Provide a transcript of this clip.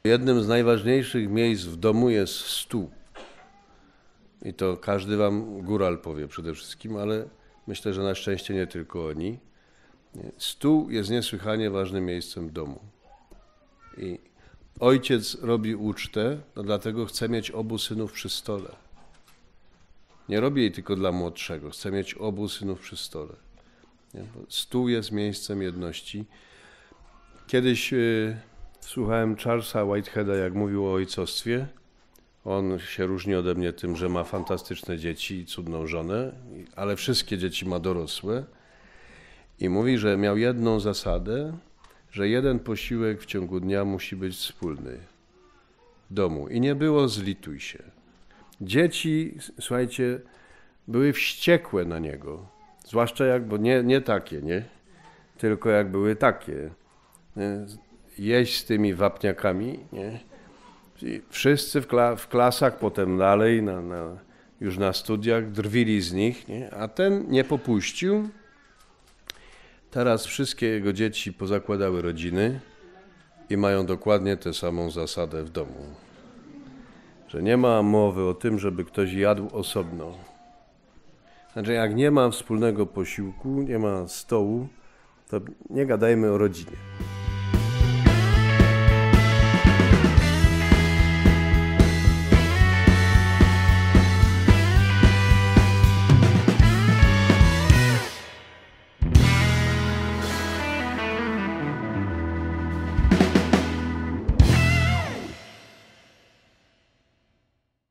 Jednym z najważniejszych miejsc w domu jest stół. I to każdy wam góral powie przede wszystkim, ale myślę, że na szczęście nie tylko oni. Stół jest niesłychanie ważnym miejscem w domu. I ojciec robi ucztę, no dlatego chce mieć obu synów przy stole. Nie robi jej tylko dla młodszego, chce mieć obu synów przy stole. Bo stół jest miejscem jedności. Kiedyś słuchałem Charlesa Whiteheada, jak mówił o ojcostwie. On się różni ode mnie tym, że ma fantastyczne dzieci i cudną żonę, ale wszystkie dzieci ma dorosłe. I mówi, że miał jedną zasadę, że jeden posiłek w ciągu dnia musi być wspólny w domu. I nie było zlituj się. Dzieci, słuchajcie, były wściekłe na niego. Zwłaszcza jak, bo nie takie, nie? Tylko jak były takie. Jeść z tymi wapniakami, nie? I wszyscy w klasach, potem dalej, już na studiach drwili z nich, nie? A ten nie popuścił. Teraz wszystkie jego dzieci pozakładały rodziny i mają dokładnie tę samą zasadę w domu. Że nie ma mowy o tym, żeby ktoś jadł osobno. Znaczy, jak nie ma wspólnego posiłku, nie ma stołu, to nie gadajmy o rodzinie.